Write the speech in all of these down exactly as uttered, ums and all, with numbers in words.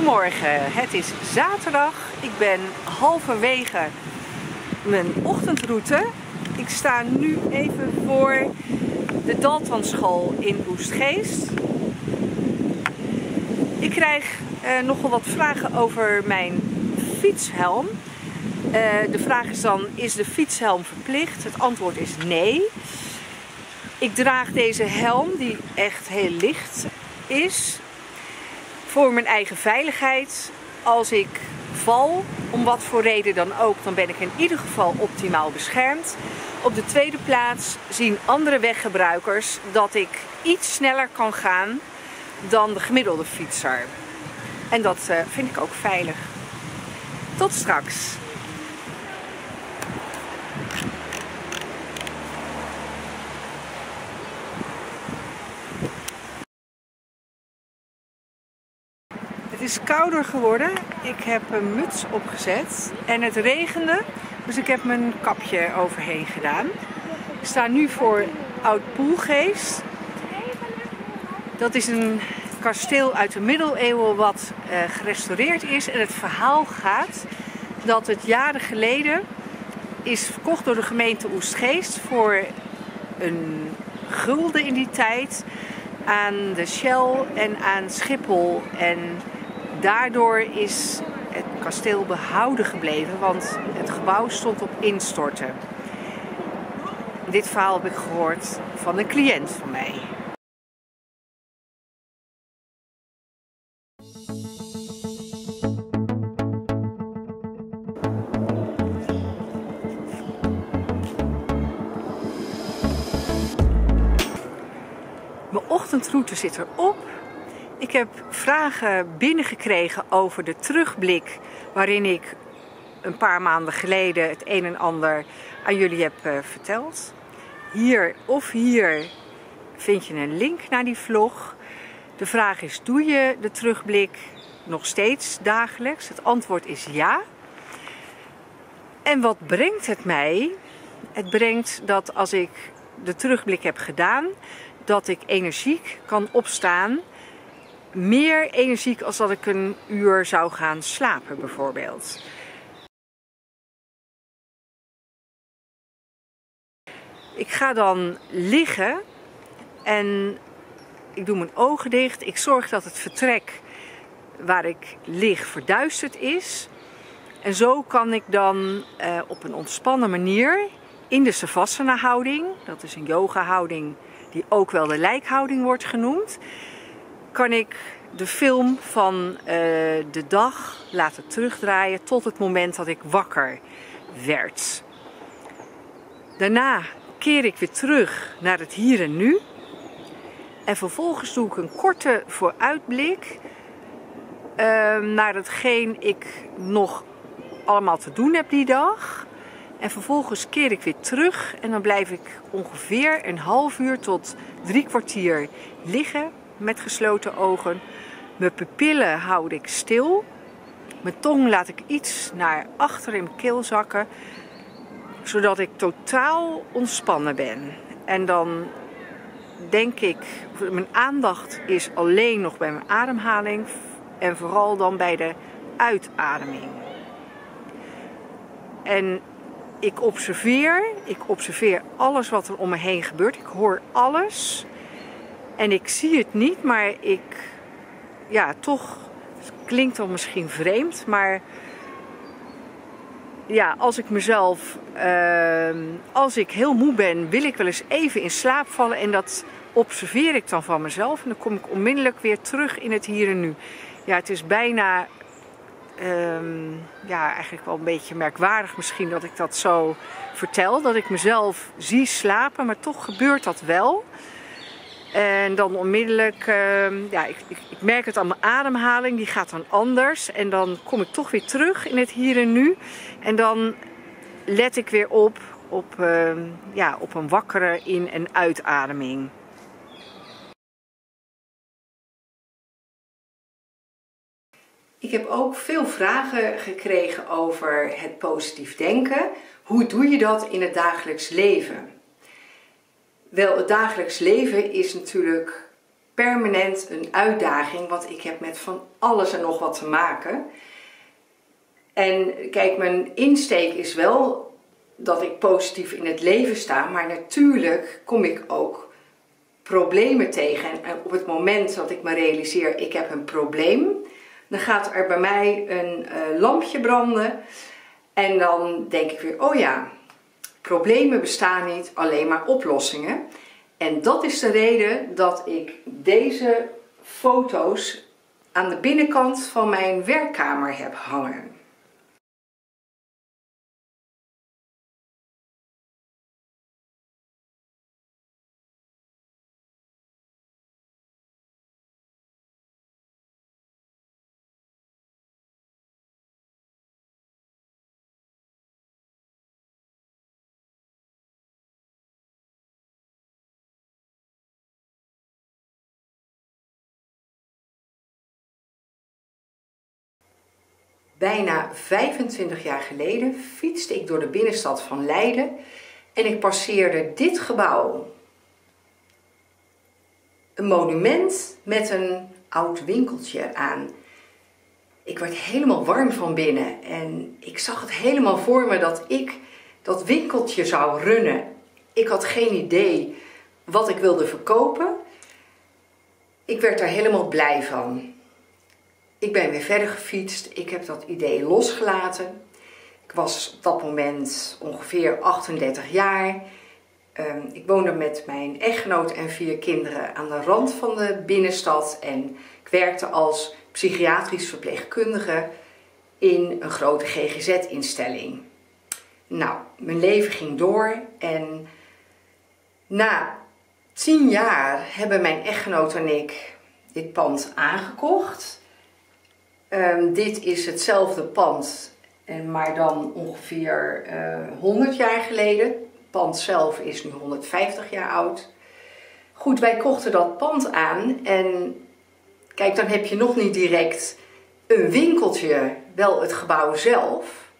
Goedemorgen, het is zaterdag. Ik ben halverwege mijn ochtendroute. Ik sta nu even voor de Daltanschool in Oestgeest. Ik krijg uh, nogal wat vragen over mijn fietshelm. Uh, de vraag is dan, is de fietshelm verplicht? Het antwoord is nee. Ik draag deze helm, die echt heel licht is, voor mijn eigen veiligheid. Als ik val, om wat voor reden dan ook, dan ben ik in ieder geval optimaal beschermd. Op de tweede plaats zien andere weggebruikers dat ik iets sneller kan gaan dan de gemiddelde fietser. En dat uh, vind ik ook veilig. Tot straks. Het is kouder geworden. Ik heb een muts opgezet en het regende, dus ik heb mijn kapje overheen gedaan. Ik sta nu voor Oud Poelgeest. Dat is een kasteel uit de middeleeuwen wat uh, gerestaureerd is. En het verhaal gaat dat het jaren geleden is verkocht door de gemeente Oestgeest voor een gulden in die tijd aan de Shell en aan Schiphol. En daardoor is het kasteel behouden gebleven, want het gebouw stond op instorten. Dit verhaal heb ik gehoord van een cliënt van mij. Mijn ochtendroute zit erop. Ik heb vragen binnengekregen over de terugblik waarin ik een paar maanden geleden het een en ander aan jullie heb uh, verteld. Hier of hier vind je een link naar die vlog. De vraag is, doe je de terugblik nog steeds dagelijks? Het antwoord is ja. En wat brengt het mij? Het brengt dat als ik de terugblik heb gedaan, dat ik energiek kan opstaan. Meer energiek als dat ik een uur zou gaan slapen bijvoorbeeld. Ik ga dan liggen en ik doe mijn ogen dicht. Ik zorg dat het vertrek waar ik lig verduisterd is. En zo kan ik dan uh, op een ontspannen manier in de Savasana houding, dat is een yoga houding die ook wel de lijkhouding wordt genoemd, kan ik de film van uh, de dag laten terugdraaien tot het moment dat ik wakker werd. Daarna keer ik weer terug naar het hier en nu. En vervolgens doe ik een korte vooruitblik uh, naar hetgeen ik nog allemaal te doen heb die dag. En vervolgens keer ik weer terug en dan blijf ik ongeveer een half uur tot drie kwartier liggen met gesloten ogen. Mijn pupillen houd ik stil. Mijn tong laat ik iets naar achter in mijn keel zakken, zodat ik totaal ontspannen ben. En dan denk ik, mijn aandacht is alleen nog bij mijn ademhaling en vooral dan bij de uitademing. En ik observeer, ik observeer alles wat er om me heen gebeurt. Ik hoor alles. En ik zie het niet, maar ik, ja, toch, het klinkt dan misschien vreemd, maar ja, als ik mezelf, uh, als ik heel moe ben, wil ik wel eens even in slaap vallen en dat observeer ik dan van mezelf en dan kom ik onmiddellijk weer terug in het hier en nu. Ja, het is bijna, um, ja, eigenlijk wel een beetje merkwaardig misschien dat ik dat zo vertel, dat ik mezelf zie slapen, maar toch gebeurt dat wel. En dan onmiddellijk, uh, ja, ik, ik, ik merk het aan mijn ademhaling, die gaat dan anders. En dan kom ik toch weer terug in het hier en nu. En dan let ik weer op, op, uh, ja, op een wakkere in- en uitademing. Ik heb ook veel vragen gekregen over het positief denken. Hoe doe je dat in het dagelijks leven? Wel, het dagelijks leven is natuurlijk permanent een uitdaging, want ik heb met van alles en nog wat te maken. En kijk, mijn insteek is wel dat ik positief in het leven sta, maar natuurlijk kom ik ook problemen tegen. En op het moment dat ik me realiseer, ik heb een probleem, dan gaat er bij mij een uh, lampje branden. En dan denk ik weer, oh ja, problemen bestaan niet, alleen maar oplossingen. En dat is de reden dat ik deze foto's aan de binnenkant van mijn werkkamer heb hangen. Bijna vijfentwintig jaar geleden fietste ik door de binnenstad van Leiden en ik passeerde dit gebouw. Een monument met een oud winkeltje aan. Ik werd helemaal warm van binnen en ik zag het helemaal voor me dat ik dat winkeltje zou runnen. Ik had geen idee wat ik wilde verkopen. Ik werd er helemaal blij van. Ik ben weer verder gefietst. Ik heb dat idee losgelaten. Ik was op dat moment ongeveer achtendertig jaar. Um, ik woonde met mijn echtgenoot en vier kinderen aan de rand van de binnenstad. En ik werkte als psychiatrisch verpleegkundige in een grote G G Z-instelling. Nou, mijn leven ging door en na tien jaar hebben mijn echtgenoot en ik dit pand aangekocht. Um, dit is hetzelfde pand, maar dan ongeveer uh, honderd jaar geleden. Het pand zelf is nu honderdvijftig jaar oud. Goed, wij kochten dat pand aan en kijk, dan heb je nog niet direct een winkeltje, wel het gebouw zelf.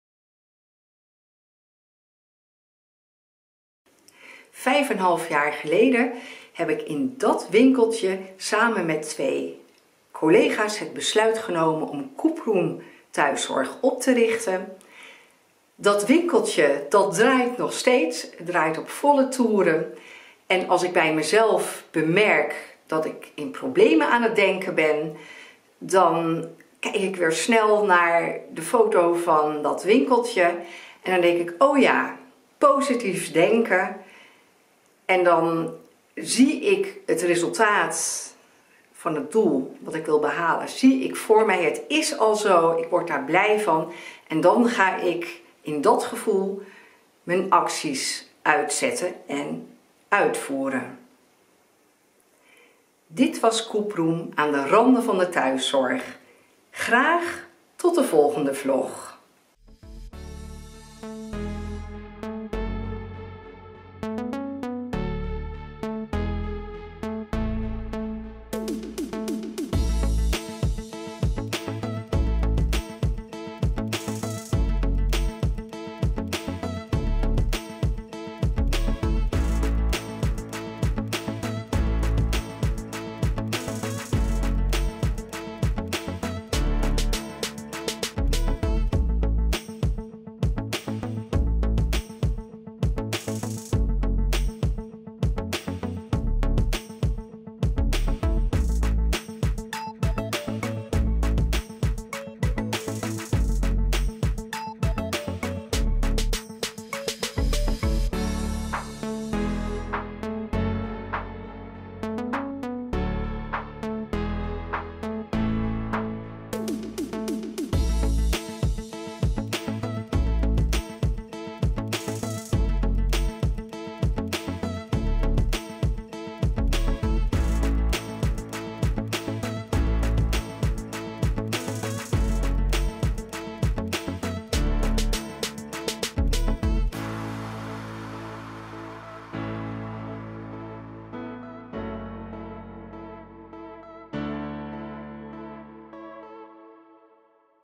Vijf en een half jaar geleden heb ik in dat winkeltje samen met twee collega's het besluit genomen om Coop-Room thuiszorg op te richten. Dat winkeltje, dat draait nog steeds, het draait op volle toeren. En als ik bij mezelf bemerk dat ik in problemen aan het denken ben, dan kijk ik weer snel naar de foto van dat winkeltje. En dan denk ik, oh ja, positief denken. En dan zie ik het resultaat van het doel wat ik wil behalen, zie ik voor mij, het is al zo, ik word daar blij van. En dan ga ik in dat gevoel mijn acties uitzetten en uitvoeren. Dit was Coop-Room aan de randen van de thuiszorg. Graag tot de volgende vlog.